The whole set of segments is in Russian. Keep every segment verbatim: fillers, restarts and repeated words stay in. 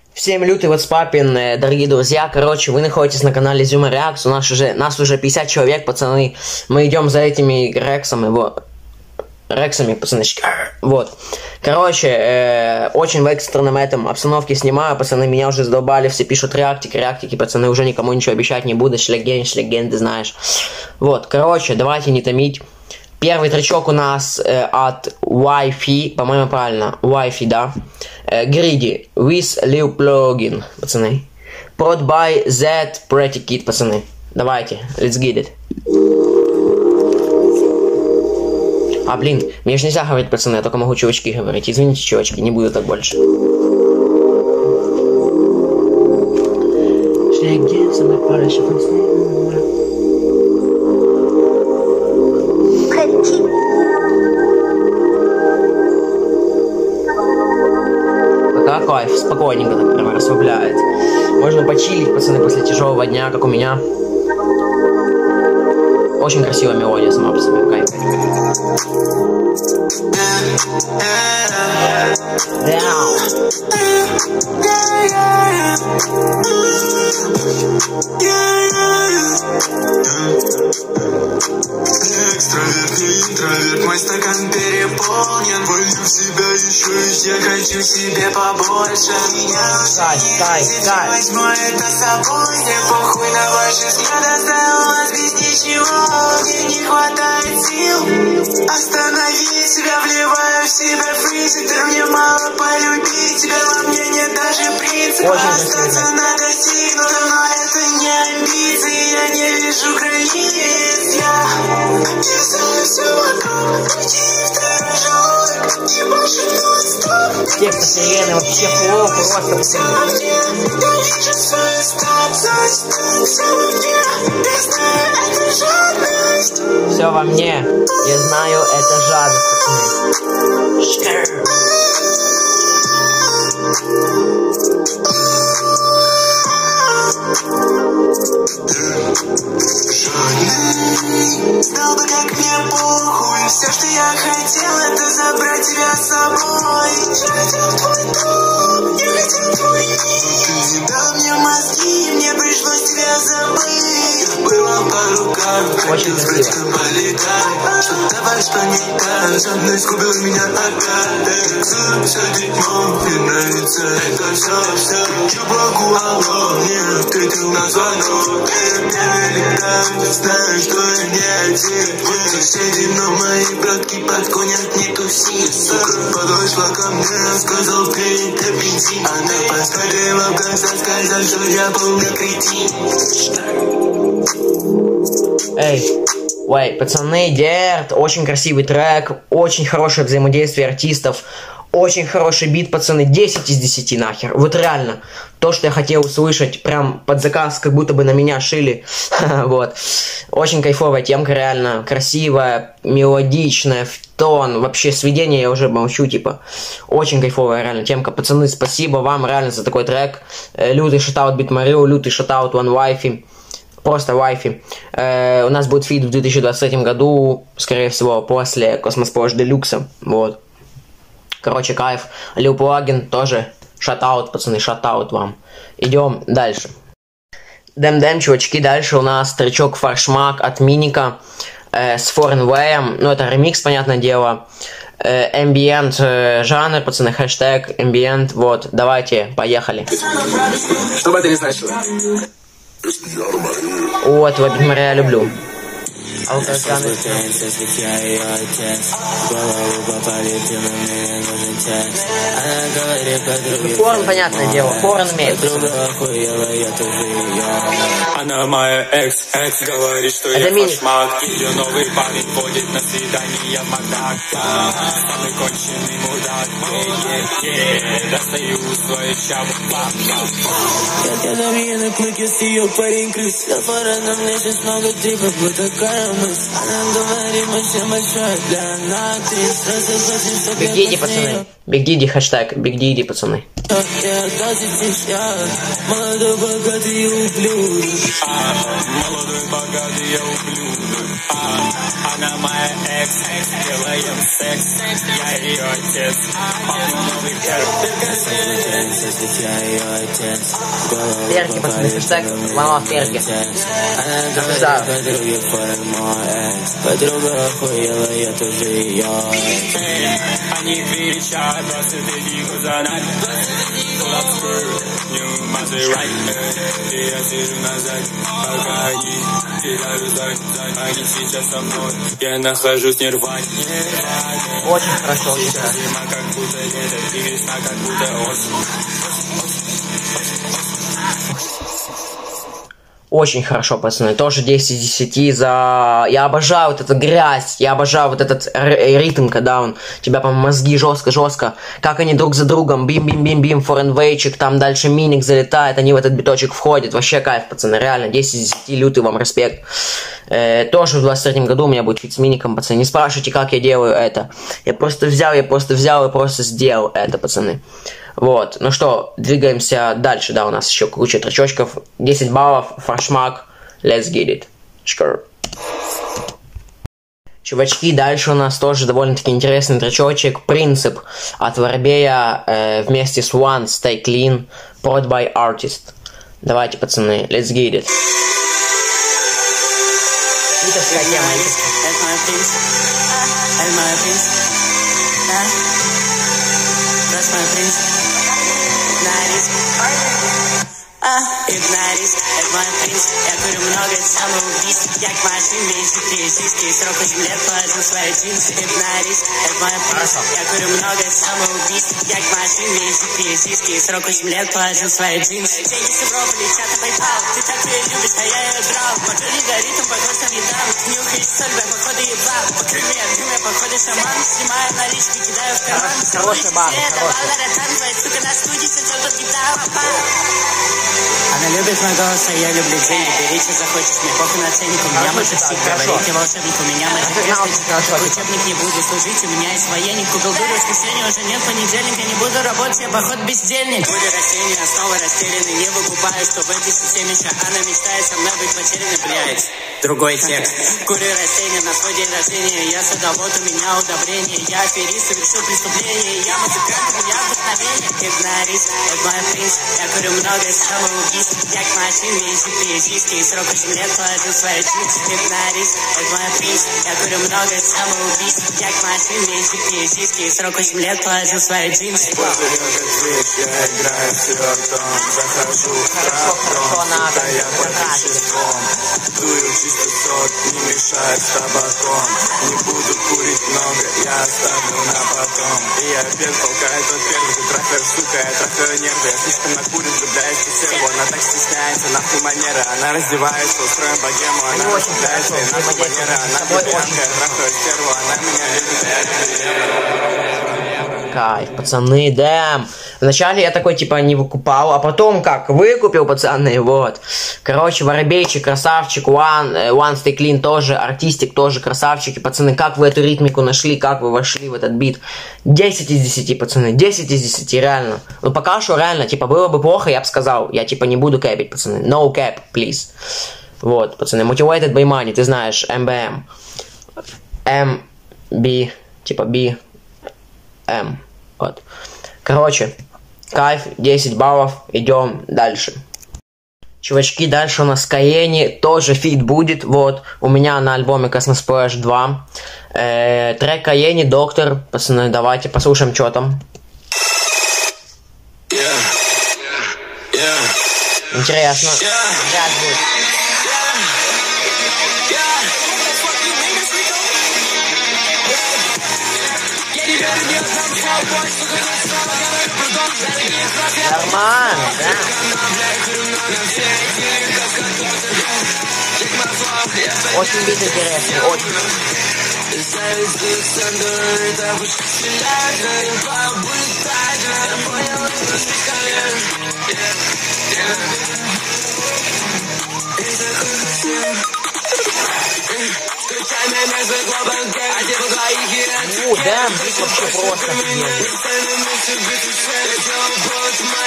Всем лютый ватспапин, дорогие друзья. Короче, вы находитесь на канале Зюма Реакс. У нас уже, нас уже пятьдесят человек, пацаны. Мы идем за этими рексами, вот. Рексами, пацаночки. Вот. Короче, э, очень в экстренном этом обстановке снимаю. Пацаны меня уже задолбали, все пишут реактики, реактики. Пацаны, уже никому ничего обещать не буду. Шлеген, шлеген, ты знаешь. Вот, короче, давайте не томить. Первый тречок у нас э, от Wi-Fi, по-моему, правильно. Wi-Fi, да. Э, Greedy, with Live Plugin, пацаны. Prod by Z Pretty Kid, пацаны. Давайте, let's get it. А, блин, мне же нельзя говорить, пацаны, я только могу чувачки говорить. Извините, чувачки, не буду так больше. Пока кайф, спокойненько так прямо расслабляет. Можно почилить, пацаны, после тяжелого дня, как у меня. Очень красивая мелодия сама по себе, кайф. Экстраверт, не интроверт, мой стакан переполнен. Волью в себя еще и я хочу себе побольше. Меня уже не хотите, возьму это с собой. Мне похуй на ваши взгляды, оставил вас без ничего. Мне не хватает сил остановить себя, вливаю в себя фризитер. Мне мало полюбить тебя, во мне нет даже принципа. Остаться на достигнутом, но это не амбиции. Я не вижу границ, я обвязаю все вокруг. Уйди второй желудок, не больше нон-стоп. Текст охеренный, вообще флоу просто пацаны. Я вижу свою статус, все во мне. Я знаю, это жадность. Все во мне, я знаю, это жадность, пацаны. Шкр. Знал бы, как мне похуй. Все, что я хотел, это забрать тебя с собой. Я хотел твой дом, я хотел твой мир. Ты не дал мне мозги, мне пришлось тебя забыть. Было по рукам, хотел спрыть, как полетать. Что давай, что не так, жадность губила меня опять. Все дерьмо, мне нравится это все, все. Чуваку, алло, не ответил на звонок. Ты мне не летаешь, знаешь, что я не один. Соседи, но мои братки подгонят, не туси. Сука подошла ко мне, сказал, ты это бензин. Она поставила в глаза, сказала, что я полный кретин. Эй, ой, пацаны, Дерт, очень красивый трек, очень хорошее взаимодействие артистов, очень хороший бит, пацаны, десять из десяти нахер, вот реально, то, что я хотел услышать, прям под заказ, как будто бы на меня шили, вот, очень кайфовая темка, реально, красивая, мелодичная, в тон, вообще сведение я уже молчу, типа, очень кайфовая, реально, темка, пацаны, спасибо вам, реально, за такой трек, лютый шатаут Битмарио, лютый шатаут One Wi-Fi. Просто Wi-Fi. Э, у нас будет фит в две тысячи двадцать третьем году, скорее всего, после Cosmos Porsche Deluxe. Вот. Короче, кайф. Live Plugin тоже. Шатаут, пацаны, шатаут вам. Идем дальше. Дэм-дэм, чувачки, дальше у нас тречок Фаршмак от Миника э, с Foreign Way. Ну, это ремикс, понятное дело. Э, ambient э, жанр, пацаны, хэштег ambient. Вот, давайте, поехали. Что бы это ни значило. О, этого Битмария я люблю. Алкоголь. Форн, понятное дело, Форн имеет. Она моя экс, экс говорит, что я фашмак. Ее новый парень водит на свидание в Макдак. Самый конченый мудак. Достаю свою чаву. Я доминой клыки с ее парень крыс. Я фара на мне сейчас много типа, вот такая мысль. Она говорит, мы всем большой для нас. Биг Диди, пацаны. Биг Диди, хэштег. Биг Диди, пацаны. Молодой богатый ублюдок. Молодой богатый ублюдок. Она моя экс, экс, делаем секс, я ее отец, папа новый Перки, пацаны, хэштег мама перки. Да. Подруга охуела, я тоже ее. Они кричат, просто беги за нами. You must be right. Я сижу на заднем, пока они теряют задним. Они сейчас со мной, я нахожусь в нирване. Очень хорошо, очень хорошо. Зима как будто лето, и весна как будто осень. Очень хорошо, пацаны. Тоже десять из десяти за... Я обожаю вот эту грязь. Я обожаю вот этот ритм, когда он тебя по мозги жестко-жестко. Как они друг за другом. Бим-бим-бим-бим. Форенвейчик. Там дальше миник залетает. Они в этот биточек входят. Вообще кайф, пацаны. Реально. десять из десяти. Лютый вам респект. Э, тоже в двадцать третьем году у меня будет фит с миником, пацаны. Не спрашивайте, как я делаю это. Я просто взял, я просто взял и просто сделал это, пацаны. Вот, ну что, двигаемся дальше, да, у нас еще куча тречочков, десять баллов, фаршмак, let's get it, шкр. Чувачки, дальше у нас тоже довольно-таки интересный тречочек, принцип от Воробея э, вместе с One Stay Clean, prod by Artist. Давайте, пацаны, let's get it. Итовская тема, Игнорист, это мой принц. Я курю много самоубийств. Я к машине, физический срок восемь лет положил свои джинсы. Игнорист, это мой принц. Я курю много самоубийств. Я к машине, физический срок восемь лет положил свои джинсы. Деньги с Европы летят на PayPal. Ты так ее любишь, а я ее драл. Мотор не горит, он похож на металл. Нюхаешь соль, бля, походу ебал. Покрой меня, дым, я походу шаман. Снимаю налички, кидаю в карман. Хороший бан, хороший. Твоя сука на студии, сетет от гитара. Она любит мой голос, а я люблю деньги. Бери, что захочешь, мне похуй на ценник. У меня может всех говорить, я волшебник, у меня может как учебник, не буду служить, у меня есть военник. Купил дуру, воскресенье уже нет понедельника, не буду работать, я поход бездельник. Курю растения, снова растерянный, не выкупаю, что выпишу семечка. Она мечтает со мной быть потерянной, блядь. Другой текст. Курю растения на свой день рождения, я садовод, у меня удобрение. Я аферист, совершил преступление, я музыкант, у меня вдохновение. Игнорист, это мой принц, я курю много самоубийств. Я к машине, ищу физический срок восемь лет положил свои чувства. Игнорист, это мой принц, я курю много самоубийств. Я к машине, ищу физический срок восемь лет положил свои джинсы. Я играю в телефон, захожу в трактор, я под веществом. Дую чисто сот, не мешает с табаком. Не буду курить много, я оставлю на потом. И я опять толкаю тот первый, ты трахаешь, сука, я трахаю нервы. Я слишком накурен, влюбляюсь в серву. Она так стесняется, нахуй манера. Она раздевается, устроим богему. Она раздевается, и нахуй манера. Она лесбиянка, я трахаю стерву. Она меня любит, а я люблю. Кайф, пацаны, дэм. Вначале я такой, типа, не выкупал, а потом как, выкупил, пацаны, вот. Короче, Воробейчик, красавчик, One, One Stay Clean тоже, артистик тоже, красавчики, пацаны, как вы эту ритмику нашли, как вы вошли в этот бит? десять из десяти, пацаны, десять из десяти, реально. Ну, пока что, реально, типа, было бы плохо, я бы сказал, я, типа, не буду кэпить, пацаны, no cap, please. Вот, пацаны, Motivated by Money, ты знаешь, эм би эм. эм би, типа, B, M, вот. Короче, кайф, десять баллов, идем дальше. Чувачки, дальше у нас Каени, тоже фит будет, вот, у меня на альбоме Cosmosplash два. Э, трек Каени, Доктор, пацаны, давайте послушаем, что там. Yeah. Yeah. Интересно. Сейчас будет. Нормально, да? Очень бит интересный, очень. Ну, да, бит вообще просто офигенный.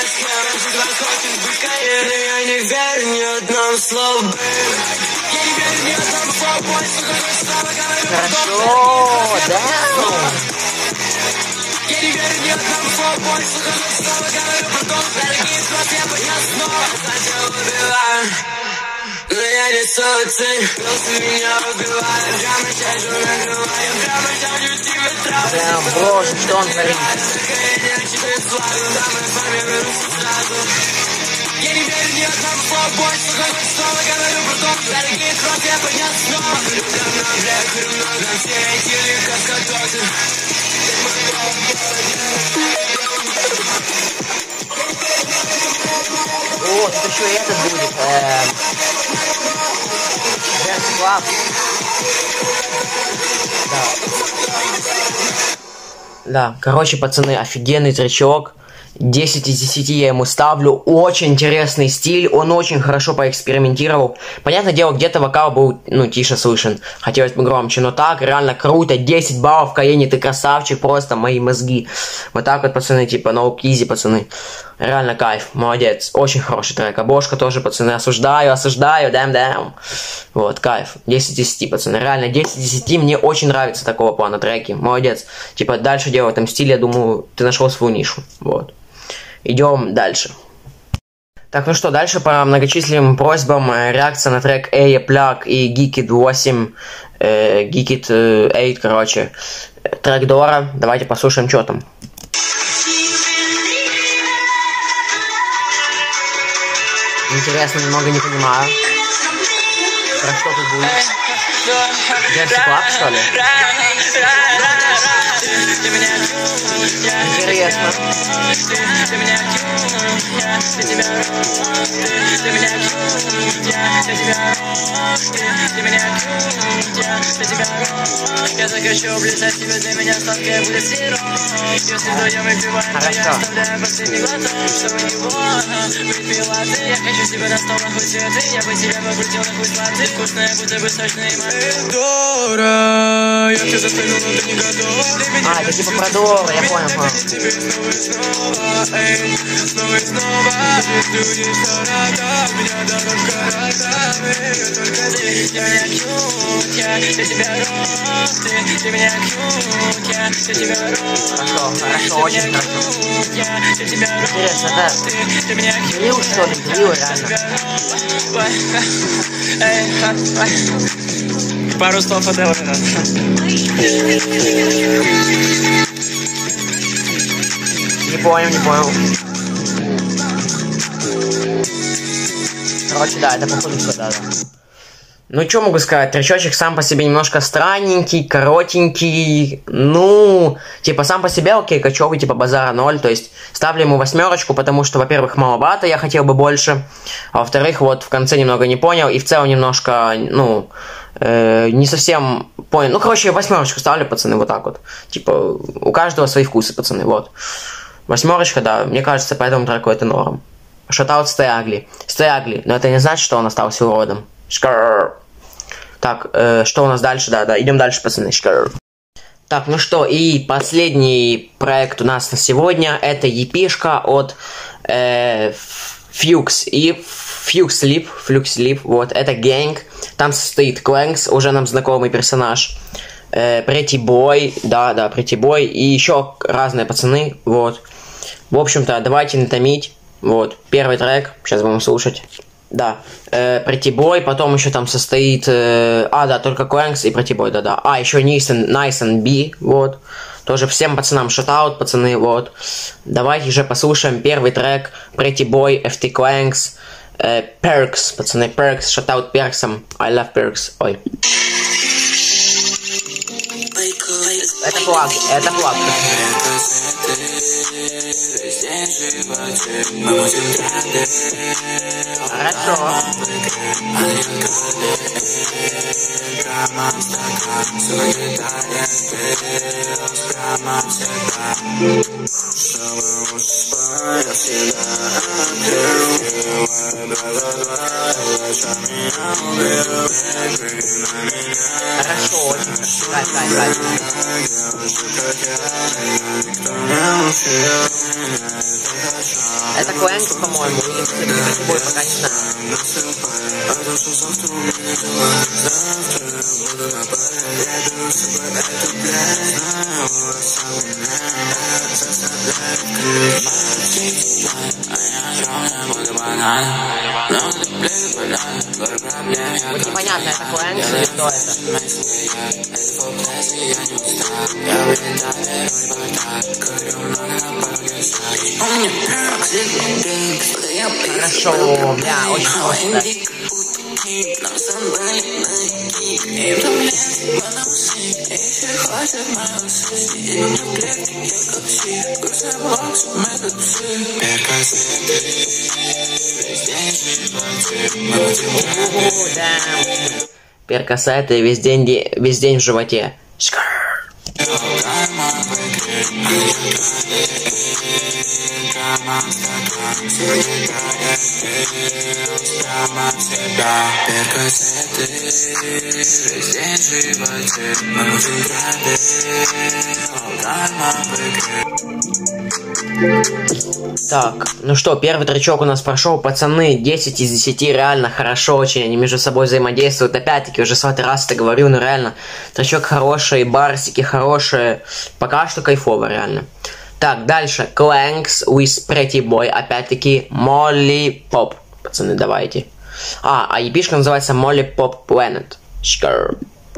Я не верю ни одному слову. Я не верю Хорошо, да. Но я не свою цель, просто меня убивает. Прямо сейчас же накрываю, прямо сейчас же тебе травы. Прям, боже, что он творит? Я не верю ни одному слову больше, хоть снова говорю про то, дорогие кровь, я поднят снова. Людям на брех, много все эти легкоскатосы. О, тут еще и этот будет. Эм... Dance Club. Да. Да, короче, пацаны, офигенный тречок. десять из десяти я ему ставлю. Очень интересный стиль. Он очень хорошо поэкспериментировал. Понятное дело, где-то вокал был, ну, тише слышен. Хотелось бы громче. Но так, реально круто. десять баллов, Каени, ты красавчик. Просто мои мозги. Вот так вот, пацаны, типа, no easy, пацаны. Реально кайф. Молодец. Очень хороший трек. Обложка тоже, пацаны. Осуждаю, осуждаю. Дэм, дэм. Вот, кайф. десять из десяти, пацаны. Реально, десять из десяти. Мне очень нравится такого плана треки. Молодец. Типа, дальше делать в этом стиле, я думаю, ты нашел свою нишу. Вот. Идем дальше. Так, ну что, дальше по многочисленным просьбам реакция на трек Эя Пляг и Geekit восемь, э, Geekit восемь, короче, трек Дора. Давайте послушаем, что там. Интересно, немного не понимаю. Про что тут будет? Dance Club, что ли? Интересно. Я захочу облизать тебя, для меня сладкая будет сироп. Если вдвоем мы пиваем, то я оставляю последний глоток. Чтобы его выпила ты, я хочу тебя на стол, нахуй цветы. Я бы тебя покрутил, нахуй сладкий. Вкусная, будто бы сочная моя Дора. Я все заставил, но ты не готов. А, это типа про Дора, я понял, понял. Тебе снова и снова, эй, снова и снова. Люди сората, меня дорожка рата. Только ты, для меня кьют, я, я тебя рос. Ты, для меня кьют, я, я тебя рос. Хорошо, хорошо, очень хорошо. Я, я тебя рос. Интересно, да? Для меня кьют, Дрил, что ли? Дрил, реально. Эй, пару слов о Делоре. Не понял, не понял. Короче, да, это походу все, да, да. Ну, что могу сказать, тречочек сам по себе немножко странненький, коротенький, ну, типа, сам по себе окей, кочевый, типа, базара ноль, то есть, ставлю ему восьмерочку, потому что, во-первых, маловато, я хотел бы больше, а во-вторых, вот, в конце немного не понял, и в целом немножко, ну, э, не совсем понял, ну, короче, восьмерочку ставлю, пацаны, вот так вот, типа, у каждого свои вкусы, пацаны, вот, восьмерочка, да, мне кажется, по этому треку это норм. Шатаут Stay Ugly, Stay Ugly, но это не значит, что он остался уродом. Шкар. Так, э, что у нас дальше? Да, да, идем дальше, пацаны. Шкар. Так, ну что, и последний проект у нас на сегодня. Это епишка от э, Fuchs и Fuchs Sleep, Fuchs Sleep, вот, это Gang. Там состоит Clanks, уже нам знакомый персонаж. Э, Pretty Boy, да, да, Pretty Boy. И еще разные пацаны, вот. В общем-то, давайте не томить. Вот, первый трек, сейчас будем слушать. Да, э, Pretty Boy, потом еще там состоит... Э, а, да, только Clanks и Pretty Boy, да-да. А, еще Nice and, nice and B, вот. Тоже всем пацанам шатаут, пацаны, вот. Давайте же послушаем первый трек Pretty Boy, эф ти Clanks, э, Perks, пацаны, Perks, шатаут Перксом. I love Perks, ой. Это флаг, это флаг. Хорошо. Хорошо. Кайф, кайф, кайф. Это Clanks, по-моему, или Pretty Boy, пока не знаю. насыпай, а то, что завтра у меня дела. Завтра буду на паре, я беру с собой эту блядь. Знаю, у вас самый меня заставляет кричать. А я огромная, буду банан. Но ты блин, банан, горы проблем. Вот непонятно, это Клэнкс или кто это? Я вылетаю, роль говорю много на пороге шаг. У меня оксид, пинк, что я Хорошо, бля, очень просто. нам собрали на кик. И проблем, потому что еще хватит моего сына. И не в клетке, я как псих. Курса бокс, метод псы. Перкасеты, весь день животе. Мы Да. Перкасеты весь день, весь день в животе. Шкар. Так, ну что, первый тречок у нас прошел, пацаны, десять из десяти, реально хорошо очень, они между собой взаимодействуют, опять-таки, уже сотый раз это говорю, но реально, тречок хороший, барсики хорошие, пока что кайфово, реально. Так, дальше, Клэнкс with Pretty Boy, опять-таки, Molly Pop, пацаны, давайте. А, а епишка называется Molly Pop Planet. Шкар.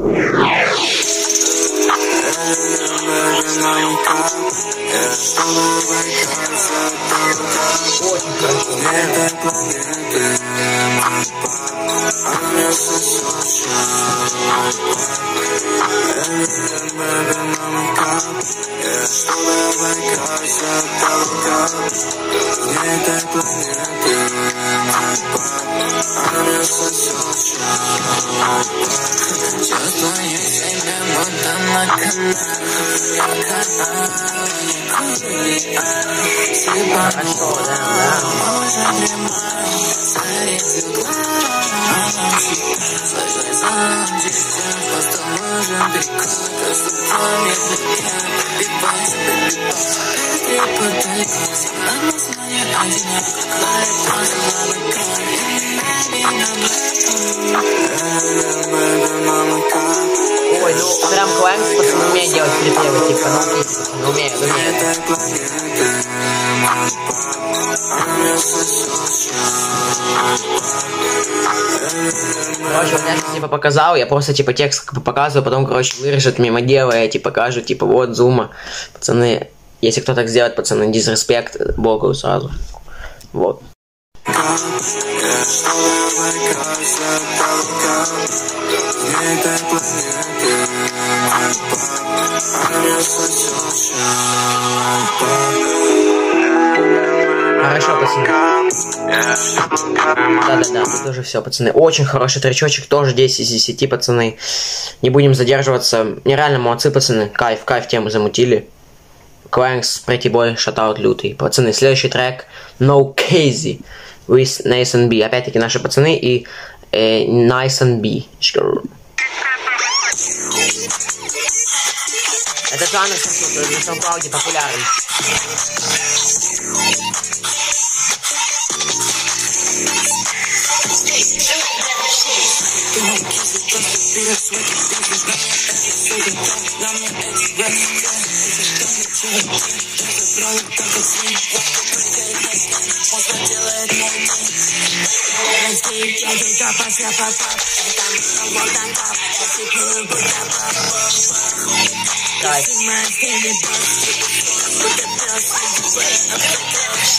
Ой, ну прям Клэнкс, пацаны, умеет делать припевы, типа, научитесь, пацаны, умеют, умеют. Короче, вот я сейчас типа показал, я просто типа текст как бы показываю, потом, короче, вырежет мимо дела, я типа покажу, типа, вот, зума. Пацаны, если кто так сделает, пацаны, дизреспект Богу сразу. Вот. Хорошо, пацаны. Да-да-да, тут тоже все, пацаны. Очень хороший тречочек, тоже десять из десяти, пацаны. Не будем задерживаться. Нереально молодцы, пацаны. Кайф, кайф тему замутили. Клэнкс, Pretty Boy, шатаут лютый. Пацаны, следующий трек No Casey with Nice and B. Опять-таки наши пацаны и э, Nice and B. Это жанр на SoundCloud популярен.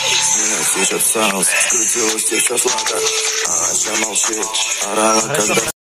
Слышат саус, скрутилась все сладко, а Ася молчит, орала, когда...